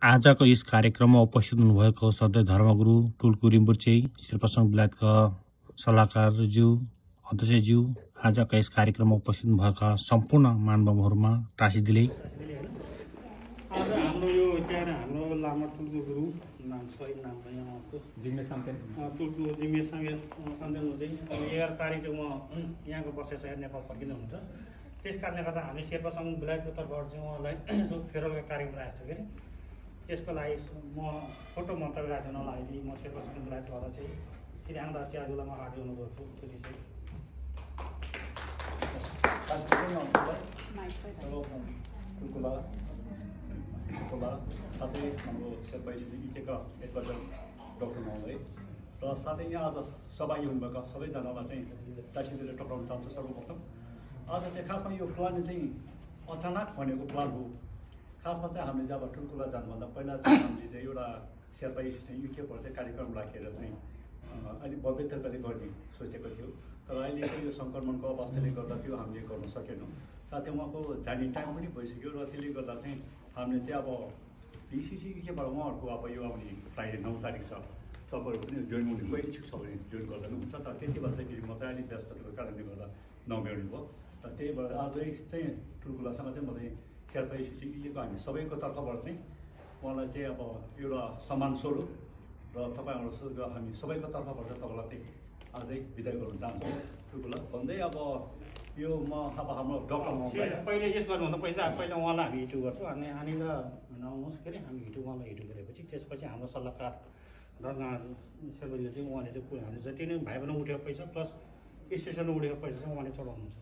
आजको यस कार्यक्रममा उपस्थित हुनुभएको सधैँ धर्मगुरु टुल्कु रिम्पोछे शेर्पा सङ्घ बेलायतका सल्लाहकारज्यू अध्यक्षज्यू आजका यस कार्यक्रममा उपस्थित भएका सम्पूर्ण महानुभावहरूमा टाँसिदिले आज हाम्रो यो त्यहाँ हाम्रो लामा टुल्कु गुरु नाम सही नाम चाहिँ उहाँको जिग्मे साप्तेन टुल्कु जिग्मे साप्तेन चाहिँ 11 तारिक चाहिँ उहाँ यहाँको वर्षेसय नेपाल फर्किनुहुन्छ। त्यस कारणले गर्दा हामी शेर्पा सङ्घ बेलायतको तर्फबाट चाहिँ उहाँलाई यसो फेरवेलको कार्यक्रम राखेको छु कि त्यसको लागि म फोटो मन्तव्य राख्नलाई म शेर्पा सङ्घ बेलायतबाट चाहिँ फेरि आउँदा चियाजुलामा हार्दिक अनुरोध गर्छु। फेरि चाहिँ साथै हाम्रो शेर्पा इटेका एकपल्ट डक्टर महोदय र साथै यहाँ आज सहभागी हुनुभएका सबैजनालाई चाहिँ दासिले टक्राउन चाहन्छु। सर्वप्रथम आज चाहिँ खासमा यो प्लान चाहिँ अचानक भनेको प्लान हो। खासमा चाहिँ हामीले जब टुल्कुला जानुभन्दा पहिला चाहिँ हामीले चाहिँ एउटा शेर्पा चाहिँ युकेबाट चाहिँ कार्यक्रम राखेर चाहिँ अलिक भव्य तरिकाले गर्ने सोचेको थियो। तर अहिले चाहिँ यो सङ्क्रमणको अवस्थाले गर्दा त्यो हामीले गर्न सकेनौँ। साथै उहाँको जाने टाइम पनि भइसक्यो र त्यसले गर्दा चाहिँ हामीले चाहिँ अब पिसिसी युकेबाट उहाँहरूको अब यो आउने फ्राइडे 9 तारिक छ। तपाईँहरू पनि जोइन हुनुको इच्छुक छ भने जोइन गर्दा पनि हुन्छ। तर त्यति बेला चाहिँ फेरि म चाहिँ अलिक व्यस्तताको कारणले गर्दा नभ्याउने भयो। र त्यही भएर आजै चाहिँ टुल्कुलासँग चाहिँ म चाहिँ शेर्पा इलिएको हामी सबैको तर्फबाट चाहिँ उहाँलाई चाहिँ अब एउटा सम्मान स्वरूप र तपाईँहरू हामी सबैको तर्फबाट तपाईँलाई चाहिँ अझै बिदाय गर्न चाहन्छु। टुल्कुला भन्दै अब यो म अब हाम्रो डक्टर पहिले यस गर्नुभन्दा पहिला उहाँलाई हामी हिटो गर्छौँ अनि यहाँनिर नआउनुहोस् के अरे हामी हिटो उहाँलाई हिटो गरेपछि त्यसपछि हाम्रो सल्लाहकार रङ्गा शेर्पाजीले चाहिँ उहाँले चाहिँ हामीले जति नै भाइ बहिनी उठेको पैसा प्लस स्टेसनमा उठेको पैसा चाहिँ उहाँले चढाउनुहुन्छ।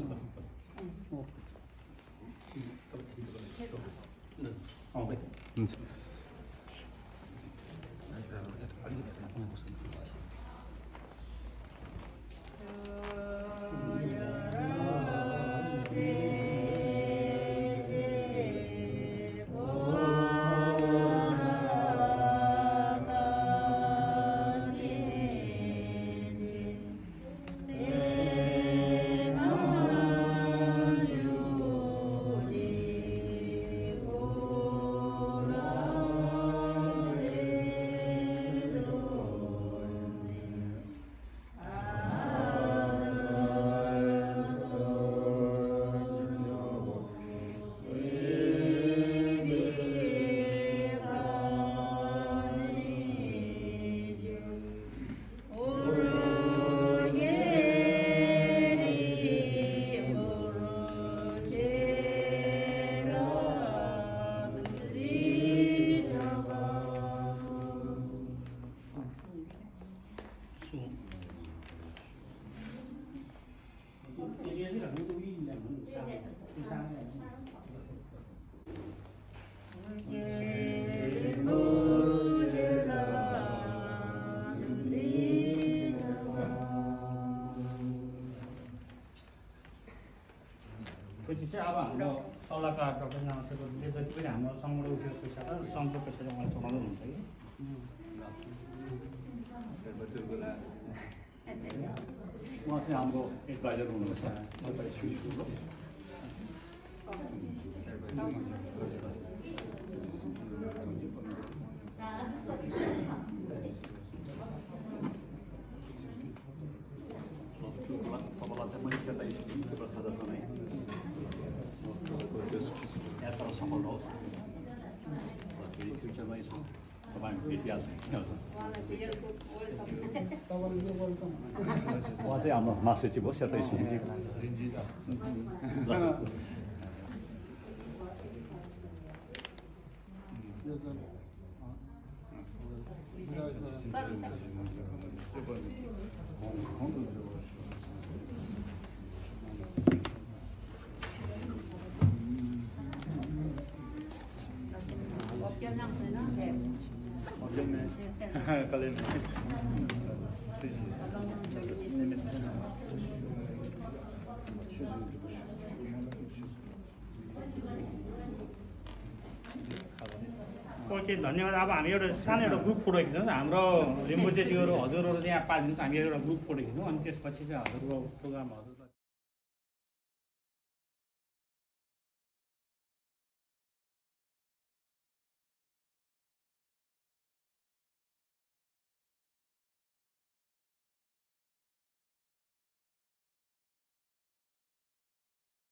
पछि चाहिँ अब हाम्रो सल्लाहकार डक्टर नामसेकोले जति पनि हाम्रो सङ्घबाट उठेको पैसा र सङ्घको पैसा चाहिँ उहाँले चलाउनु हुन्छ कि उहाँ चाहिँ हाम्रो एडभाइजर हुनुहुन्छ। तपाईँलाई चाहिँ मैले शेर्पा स्कुलको सदस्य नै यात्रा सफल होस् र फ्युचरमा यसो तपाईँ भेटिहाल्छ। उहाँ चाहिँ हाम्रो मास्टर चिफ हो शेर्पा ओके धन्यवाद। अब हामी एउटा सानो एउटा ग्रुप फोटो खिच्छौँ। हाम्रो रिम्पोछेज्यूहरू हजुरहरू यहाँ पालिदिनुहोस्। हामी एउटा ग्रुप फोटो खिच्छौँ अनि त्यसपछि चाहिँ हजुरको प्रोग्राम हजुर